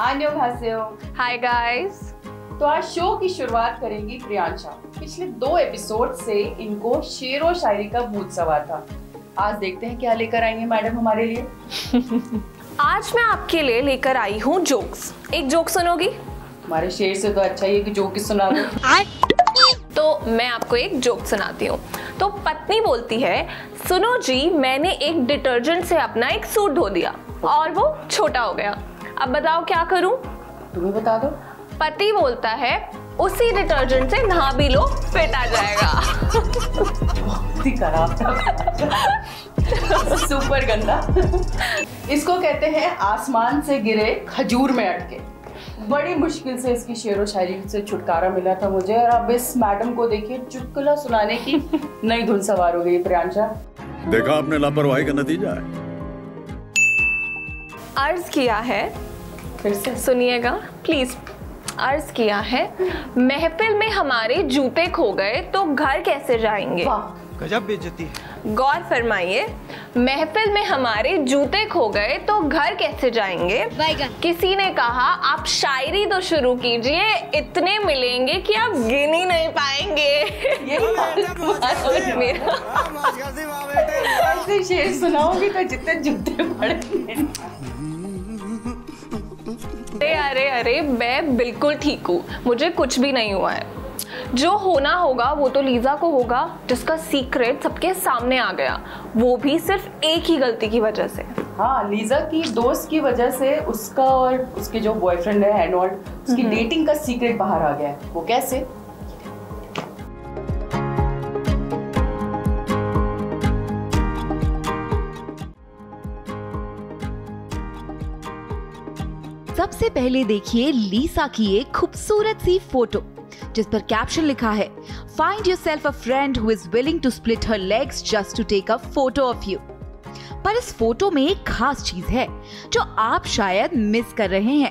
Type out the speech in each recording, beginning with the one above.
안녕하세요। Hi guys. तो आज show की शुरुआत करेंगी प्रियांशा। पिछले 2 एपिसोड से इनको शेरो शायरी का भूत सवार था। आज देखते हैं क्या लेकर आई हैं मैडम हमारे लिए। आज मैं आपके लिए लेकर आई हूँ जोक्स। एक जोक सुनोगी? हमारे शेर से तो अच्छा ही है कि जोक ही सुना दो। तो मैं आपको एक जोक सुनाती हूँ। तो पत्नी बोलती है, सुनो जी, मैंने एक डिटर्जेंट से अपना एक सूट धो दिया और वो छोटा हो गया। अब बताओ क्या करूं? तुम्हें बता दो। पति बोलता है, उसी डिटर्जेंट से नहा भी लो, फिट आ जाएगा। बहुत ही खराब था। सुपर गंदा। इसको कहते हैं आसमान से गिरे खजूर में अटके। बड़ी मुश्किल से इसकी शेरो शायरी से छुटकारा मिला था मुझे, और अब इस मैडम को देखिए चुटकुला सुनाने की नई धुन सवार हो गई। प्रियांशा, देखा आपने लापरवाही का नतीजा है। अर्ज किया है, फिर से सुनिएगा प्लीज। अर्ज किया है, महफिल में हमारे जूते खो गए तो घर कैसे जाएंगे? गजब बेइज्जती है। गौर फरमाइए, महफिल में हमारे जूते खो गए तो घर कैसे जाएंगे? किसी ने कहा, आप शायरी तो शुरू कीजिए, इतने मिलेंगे कि आप गिन ही नहीं पाएंगे। ऐसे शेर सुनाओगी तो जितने जूते पड़ेंगे। अरे अरे मैं बिल्कुल ठीक हूँ, मुझे कुछ भी नहीं हुआ है। जो होना होगा वो तो लीजा को होगा, जिसका सीक्रेट सबके सामने आ गया, वो भी सिर्फ एक ही गलती की वजह से। हाँ, लीजा की दोस्त की वजह से उसका और उसके जो बॉयफ्रेंड है एनोल्ड, उसकी डेटिंग का सीक्रेट बाहर आ गया है। वो कैसे? सबसे पहले देखिए लीसा की एक खूबसूरत सी फोटो जिस पर कैप्शन लिखा है, find yourself a friend who is willing to split her legs just to take a photo of you. पर इस फोटो में एक खास चीज है जो आप शायद मिस कर रहे हैं।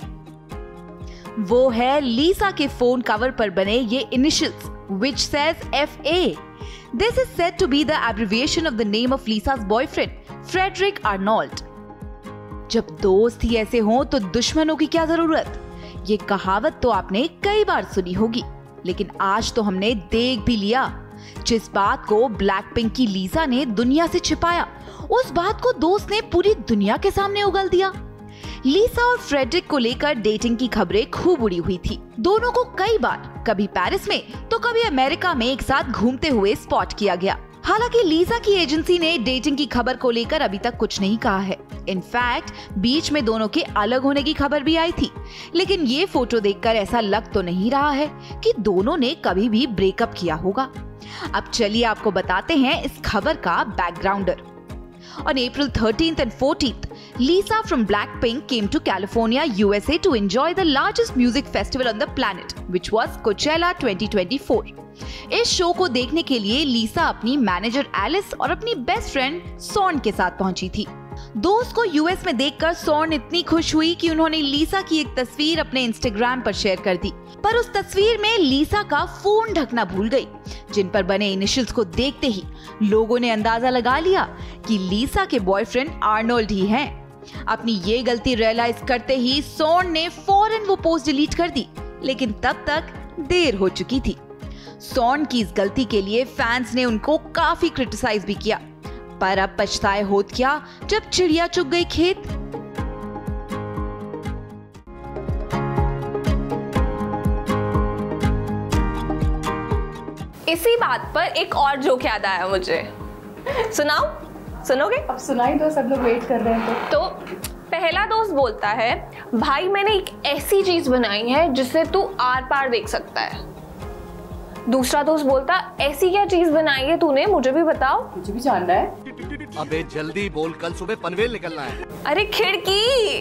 वो है लीसा के फोन कवर पर बने ये initials which says FA. This is said to be the abbreviation of the name of Lisa's boyfriend, Frederick Arnold. जब दोस्त ही ऐसे हों तो दुश्मनों की क्या जरूरत? ये कहावत तो आपने कई बार सुनी होगी, लेकिन आज तो हमने देख भी लिया। जिस बात को ब्लैकपिंक की लीसा ने दुनिया से छिपाया, उस बात को दोस्त ने पूरी दुनिया के सामने उगल दिया। लीसा और फ्रेडरिक को लेकर डेटिंग की खबरें खूब उड़ी हुई थी। दोनों को कई बार, कभी पेरिस में तो कभी अमेरिका में एक साथ घूमते हुए स्पॉट किया गया। हालांकि लीसा की एजेंसी ने डेटिंग की खबर को लेकर अभी तक कुछ नहीं कहा है। इनफैक्ट बीच में दोनों के अलग होने की खबर भी आई थी, लेकिन ये फोटो देखकर ऐसा लग तो नहीं रहा है कि दोनों ने कभी भी ब्रेकअप किया होगा। अब चलिए आपको बताते हैं इस खबर का बैकग्राउंडर। On April 13th and 14th, Lisa from Blackpink came to California, USA to enjoy the largest music festival on the planet, which was Coachella 2024. इस शो को देखने के लिए लीसा अपनी मैनेजर एलिस और अपनी बेस्ट फ्रेंड सॉर्न के साथ पहुंची थी। दोस्त को यूएस में देखकर सॉर्न इतनी खुश हुई कि उन्होंने लीसा की एक तस्वीर अपने इंस्टाग्राम पर शेयर कर दी, पर उस तस्वीर में लीसा का फोन ढकना भूल गई, जिन पर बने इनिशियल्स को देखते ही लोगों ने अंदाजा लगा लिया कि लीसा के बॉयफ्रेंड आर्नोल्ड ही हैं। अपनी ये गलती रियलाइज करते ही सॉर्न ने फौरन वो पोस्ट डिलीट कर दी, लेकिन तब तक देर हो चुकी थी। सॉर्न की इस गलती के लिए फैंस ने उनको काफी क्रिटिसाइज भी किया, पर अब पछताए होत क्या जब चिड़िया चुग गई खेत। इसी बात पर एक और जोक याद आया मुझे, सुनाओ? सुनोगे? अब सुनाई दो, सब लोग वेट कर रहे हैं। तो पहला दोस्त बोलता है, भाई मैंने एक ऐसी चीज बनाई है जिससे तू आर पार देख सकता है। दूसरा दोस्त बोलता, ऐसी क्या चीज बनाई है तूने, मुझे भी बताओ। मुझे भी जानना है। अबे जल्दी बोल, कल सुबह पनवेल निकलना है। अरे खिड़की।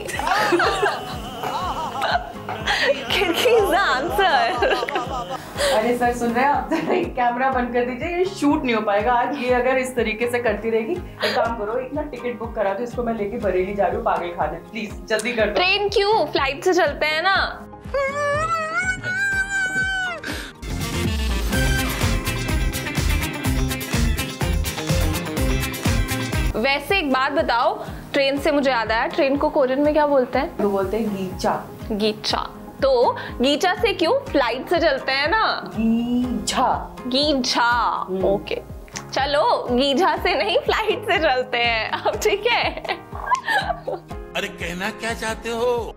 खिड़की इज द आंसर। अरे सर सुन रहे हैं आप? कैमरा बंद कर दीजिए, ये शूट नहीं हो पाएगा आज। ये अगर इस तरीके से करती रहेगी, एक काम करो, एक ना टिकट बुक करा दो, इसको मैं लेके बरेली जा रही हूँ पागल खाने। प्लीज जल्दी कर दो। ट्रेन क्यों, फ्लाइट से चलते हैं ना। वैसे एक बात बताओ, ट्रेन से मुझे याद आया, ट्रेन को कोरियन में क्या बोलते हैं? तो बोलते हैं गीचा। गीचा। तो गीचा से क्यों? फ्लाइट से चलते हैं ना। गीझा। ओके, चलो गीझा से नहीं, फ्लाइट से चलते हैं अब, ठीक है? अरे कहना क्या चाहते हो?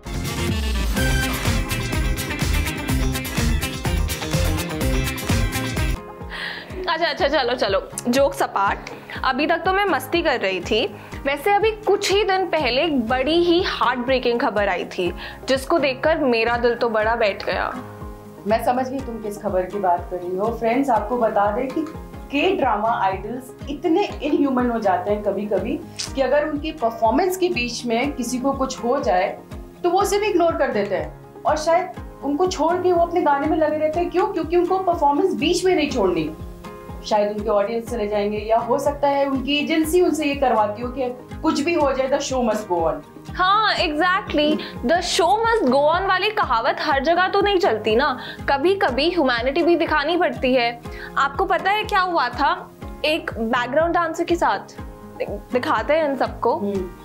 अच्छा, चलो जोक्स अपार्ट। अभी तक तो मैं मस्ती कर रही थी। वैसे अभी कुछ ही दिन पहले एक बड़ी ही हार्ट ब्रेकिंग खबर आई थी, जिसको देखकर मेरा दिल तो बड़ा बैठ गया। मैं समझ गई तुम किस खबर की बात कर रही हो। फ्रेंड्स, आपको बता दें कि के ड्रामा आइडल्स इतने इनह्यूमन हो जाते हैं कभी कभी कि अगर उनकी परफॉर्मेंस के बीच में किसी को कुछ हो जाए तो वो उसे भी इग्नोर कर देते हैं और शायद उनको छोड़ के वो अपने गाने में लगे रहते हैं। क्यों? क्योंकि उनको परफॉर्मेंस बीच में नहीं छोड़नी। शायद उनके ऑडियंस चले जाएंगे, या हो सकता है उनकी एजेंसी उनसे ये करवाती हो कि कुछ भी हो जाए, the show must go on. हाँ, exactly, the show must go on वाली कहावत हर जगह तो नहीं चलती ना। कभी कभी ह्यूमैनिटी भी दिखानी पड़ती है। आपको पता है क्या हुआ था एक बैकग्राउंड डांसर के साथ? दिखाते हैं इन सबको।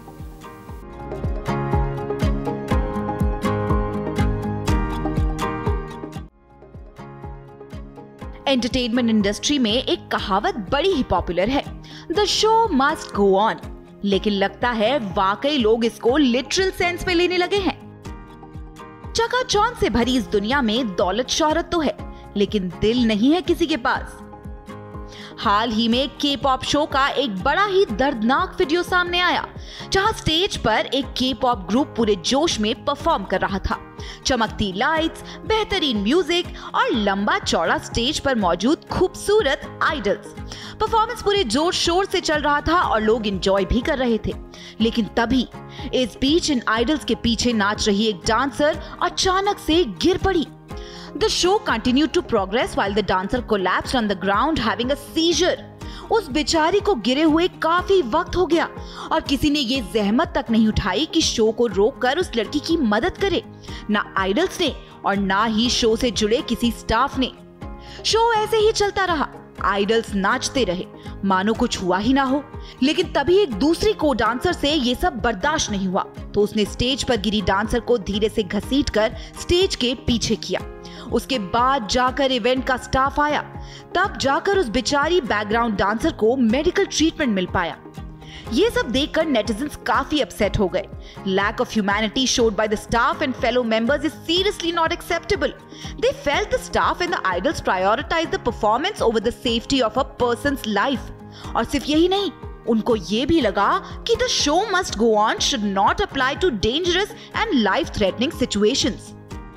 एंटरटेनमेंट इंडस्ट्री में एक कहावत बड़ी ही पॉपुलर है, the show must go on. लेकिन लगता है वाकई लोग इसको लिटरल सेंस में लेने लगे हैं। चकाचौंध से भरी इस दुनिया में दौलत शोहरत तो है, लेकिन दिल नहीं है किसी के पास। हाल ही में के पॉप शो का एक बड़ा ही दर्दनाक वीडियो सामने आया, जहां स्टेज पर एक के पॉप ग्रुप पूरे जोश में परफॉर्म कर रहा था। चमकती लाइट्स, बेहतरीन म्यूजिक और लंबा चौड़ा स्टेज पर मौजूद खूबसूरत आइडल्स। परफॉर्मेंस पूरे जोर शोर से चल रहा था और लोग एंजॉय भी कर रहे थे। लेकिन तभी इस बीच इन आइडल्स के पीछे नाच रही एक डांसर अचानक से गिर पड़ी। The show continued to progress while the dancer collapsed on the ground having a seizure. उस बेचारी को गिरे हुए काफी वक्त हो गया और किसी ने ये जहमत तक नहीं उठाई कि शो को रोककर उस लड़की की मदद करे। ना आइडल्स ने और ना ही शो से जुड़े किसी स्टाफ ने। शो ऐसे ही चलता रहा, आइडल्स नाचते रहे मानो कुछ हुआ ही ना हो। लेकिन तभी एक दूसरी को डांसर से ये सब बर्दाश्त नहीं हुआ, तो उसने स्टेज पर गिरी डांसर को धीरे से घसीटकर स्टेज के पीछे किया। उसके बाद जाकर इवेंट का स्टाफ आया, तब जाकर उस बेचारी बैकग्राउंड डांसर को मेडिकल ट्रीटमेंट मिल पाया। ये सब देखकर नेटिजन्स काफी अपसेट हो गए। Lack of humanity showed by the staff and fellow members is seriously not acceptable. They felt the staff and the idols prioritize the performance over the safety of a person's life. और सिर्फ यही नहीं, उनको ये भी लगा कि the show must go on should not apply to dangerous and life-threatening situations.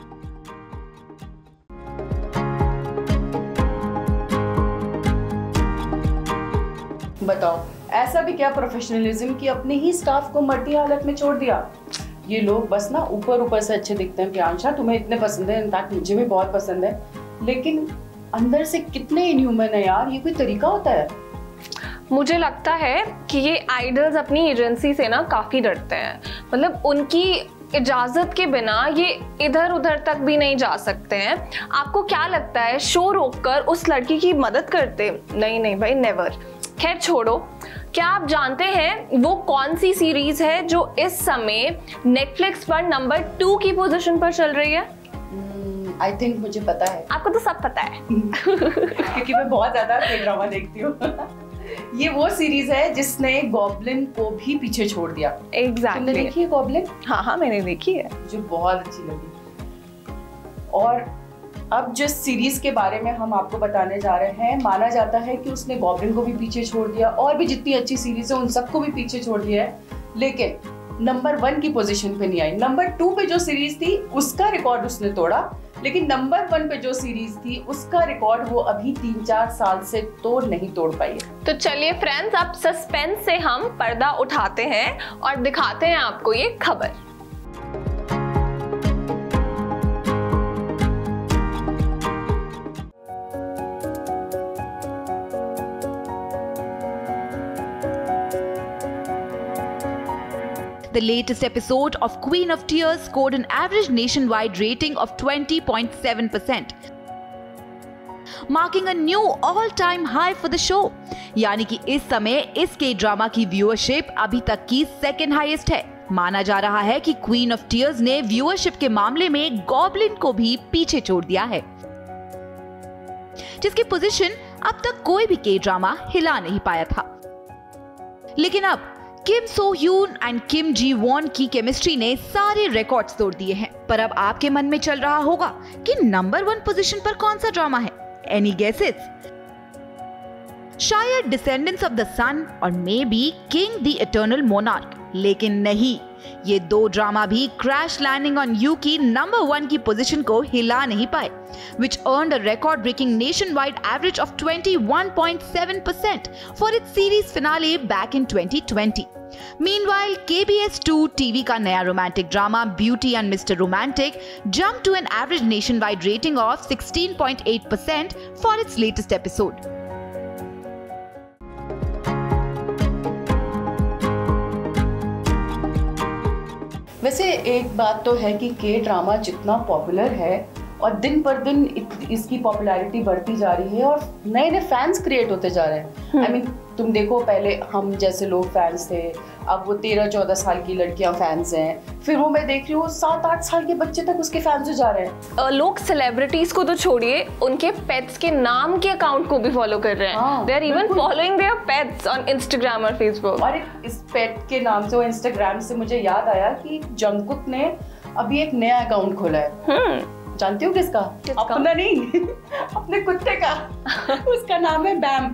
बताओ, ऐसा भी क्या प्रोफेशनलिज्म कि अपने ही स्टाफ को मरती हालत में छोड़ दिया। ये लोग बस ना ऊपर से अच्छे दिखते हैं। प्रियांशा, तुम्हें इतने पसंद है, इनफैक्ट मुझे भी बहुत पसंद है, लेकिन अंदर से कितने इनह्यूमन है यार। ये कोई तरीका होता है? मुझे लगता है कि ये आइडल्स अपनी एजेंसी से ना काफी डरते हैं। मतलब उनकी इजाजत के बिना ये इधर उधर तक भी नहीं जा सकते हैं। आपको क्या लगता है शो रोककर उस लड़की की मदद करते? नहीं भाई, नेवर। खैर छोड़ो, क्या आप जानते हैं वो कौन सी सीरीज है जो इस समय नेटफ्लिक्स पर नंबर 2 की पोजीशन पर चल रही है? आई थिंक मुझे पता है। आपको तो सब पता है क्योंकि मैं बहुत ज्यादा के ड्रामा देखती हूँ। ये वो सीरीज है जिसने गॉब्लिन को भी पीछे छोड़ दिया। Exactly. तुमने देखी है गॉब्लिन? हाँ, मैंने देखी है, जो बहुत अच्छी लगी। और अब जिस सीरीज के बारे में हम आपको बताने जा रहे हैं, माना जाता है कि उसने गॉब्लिन को भी पीछे छोड़ दिया और भी जितनी अच्छी सीरीज है उन सबको भी पीछे छोड़ दिया है, लेकिन नंबर 1 की पोजीशन पे नहीं आई। नंबर 2 पे जो सीरीज थी उसका रिकॉर्ड उसने तोड़ा, लेकिन नंबर 1 पे जो सीरीज थी उसका रिकॉर्ड वो अभी 3-4 साल से तो नहीं तोड़ पाई है। तो चलिए फ्रेंड्स, अब सस्पेंस से हम पर्दा उठाते हैं और दिखाते हैं आपको ये खबर। The latest episode of Queen of Tears scored an average nationwide rating of 20.7%, marking a new all-time high for the show. यानी कि इस समय इस के ड्रामा की व्यूअरशिप अभी तक की सेकंड हाईएस्ट है। माना जा रहा है कि क्वीन ऑफ टीयर्स ने व्यूअरशिप के मामले में गॉब्लिन को भी पीछे छोड़ दिया है, जिसकी पोजीशन अब तक कोई भी के ड्रामा हिला नहीं पाया था। लेकिन अब Kim Soo Hyun and Kim Ji Won की केमिस्ट्री ने सारे रिकॉर्ड्स तोड़ दिए हैं। पर अब आपके मन में चल रहा होगा कि नंबर 1 पोजीशन पर कौन सा ड्रामा है? Any guesses? शायद डिसेंडेंट्स ऑफ द सन और maybe King the Eternal Monarch. लेकिन नहीं, ये 2 ड्रामा भी क्रैश लैंडिंग ऑन यू की नंबर 1 की पोजीशन को हिला नहीं पाए, which earned a record-breaking nationwide average of 21.7% for its series finale back in 2020. Meanwhile, KBS 2 TV का नया romantic drama Beauty and Mr. Romantic jumped to an average nationwide rating of 16.8% for its latest episode. वैसे एक बात तो है कि के drama जितना पॉपुलर है और दिन पर दिन इसकी पॉपुलैरिटी बढ़ती जा रही है और नए नए फैंस क्रिएट होते जा रहे हैं। आई मीन तुम देखो, पहले हम जैसे लोग फैंस थे, अब वो 13-14 साल की लड़कियां फैंस हैं, फिर वो मैं देख रही हूँ 7-8 साल के बच्चे तक उसके फैंस हो जा रहे हैं। लोग सेलिब्रिटीज को तो छोड़िए, उनके पेट्स के नाम के अकाउंट को भी फॉलो कर रहे हैं। They are even following their pets on Instagram और फेसबुक। और इस पेट के नाम से, इंस्टाग्राम से मुझे याद आया कि जंगकुक ने अभी एक नया अकाउंट खोला है। जानती हो किसका? अपना नहीं, अपने कुत्ते का। उसका नाम है बैम।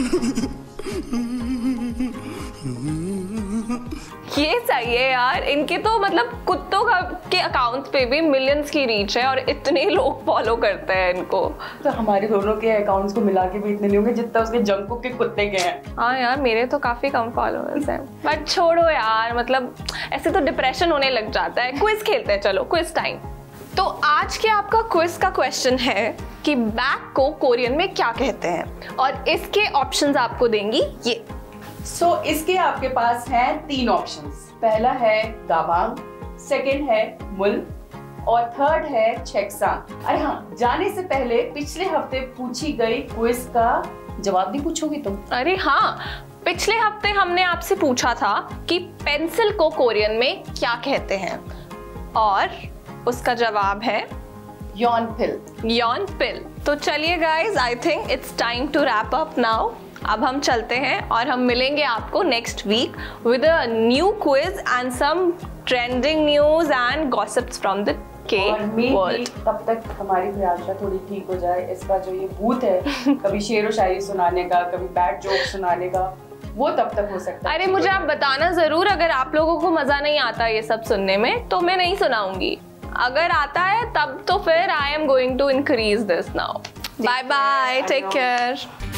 ये सही है यार, इनके तो मतलब कुत्तों के अकाउंट्स पे भी मिलियंस की रीच है और इतने लोग फॉलो करते हैं इनको। तो हमारे दोनों के अकाउंट्स को मिला के भी इतने नहीं होंगे जितना उसके जंगकुक के कुत्ते के हैं। हाँ यार, मेरे तो काफी कम फॉलोअर्स हैं। बट छोड़ो यार, मतलब ऐसे तो डिप्रेशन होने लग जाता है। क्विज खेलते हैं, चलो क्विज टाइम। तो आज के आपका क्विज का क्वेश्चन है कि बैग को कोरियन में क्या कहते हैं, और इसके ऑप्शंस आपको देंगी ये। सो इसके आपके पास हैं 3 ऑप्शंस। पहला है गाबांग, सेकंड है मुल और थर्ड है छेक्सांग। अरे हाँ, जाने से पहले पिछले हफ्ते पूछी गई क्विज का जवाब भी पूछोगी तुम? अरे हाँ, पिछले हफ्ते हमने आपसे पूछा था कि पेंसिल को कोरियन में क्या कहते हैं, और उसका जवाब है यॉन पिल। यॉन पिल। तो चलिए guys, I think it's time to wrap up now. अब हम चलते हैं और हम मिलेंगे आपको next week with a new quiz and some trending news and gossips from the K world. तब तक हमारी प्रियांशा थोड़ी ठीक हो जाए। इसका जो ये भूत है कभी शेर व शायरी सुनाने का, कभी बैड जोक सुनाने का, वो तब तक हो सकता है। अरे मुझे आप बताना जरूर, अगर आप लोगों को मजा नहीं आता ये सब सुनने में तो मैं नहीं सुनाऊंगी। अगर आता है तब तो फिर I am going to increase this now. Bye bye, take care.